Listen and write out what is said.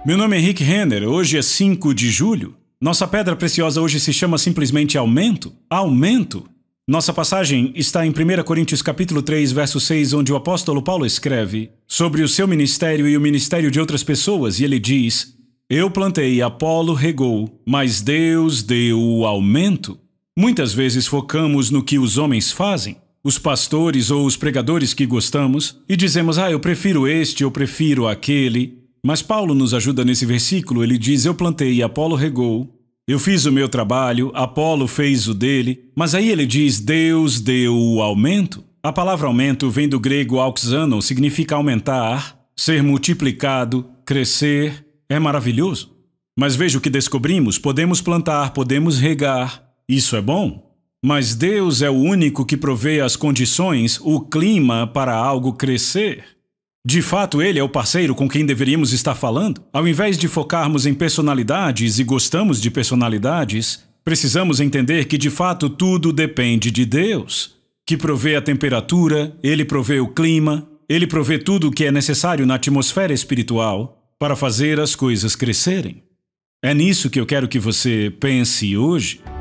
Meu nome é Rick Renner, hoje é 5 de julho. Nossa pedra preciosa hoje se chama simplesmente aumento. Aumento. Nossa passagem está em 1 Coríntios capítulo 3, verso 6, onde o apóstolo Paulo escreve sobre o seu ministério e o ministério de outras pessoas, e ele diz: Eu plantei, Apolo regou, mas Deus deu o aumento. Muitas vezes focamos no que os homens fazem, os pastores ou os pregadores que gostamos, e dizemos: eu prefiro este, eu prefiro aquele. Mas Paulo nos ajuda nesse versículo, ele diz: eu plantei, Apolo regou, eu fiz o meu trabalho, Apolo fez o dele, mas aí ele diz: Deus deu o aumento. A palavra aumento vem do grego auxano, significa aumentar, ser multiplicado, crescer, é maravilhoso. Mas veja o que descobrimos: podemos plantar, podemos regar, isso é bom. Mas Deus é o único que provê as condições, o clima para algo crescer. De fato, Ele é o parceiro com quem deveríamos estar falando. Ao invés de focarmos em personalidades e gostamos de personalidades, precisamos entender que de fato tudo depende de Deus, que provê a temperatura, Ele provê o clima, Ele provê tudo o que é necessário na atmosfera espiritual para fazer as coisas crescerem. É nisso que eu quero que você pense hoje.